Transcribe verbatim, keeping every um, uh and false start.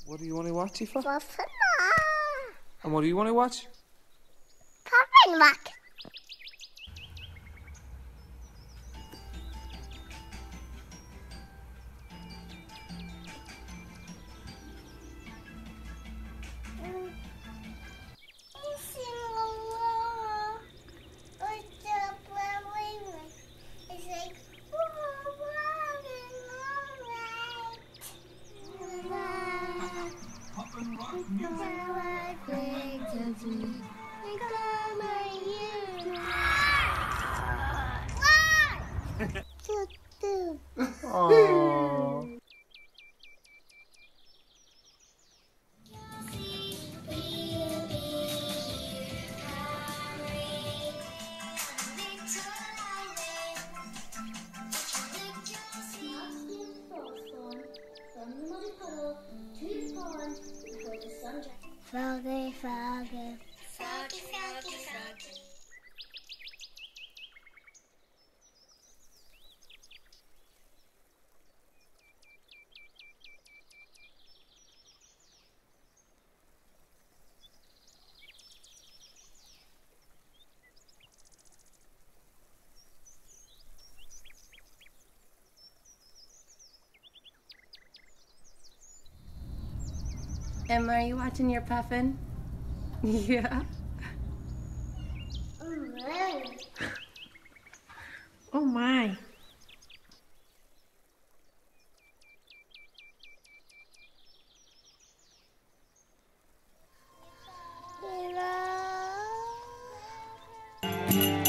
What do you want to watch it for? Puffin. And what do you want to watch? Puffin Rock. Aww. Froggy, froggy. Froggy, froggy, froggy. Emma, are you watching your puffin? Yeah. Oh my. Oh my.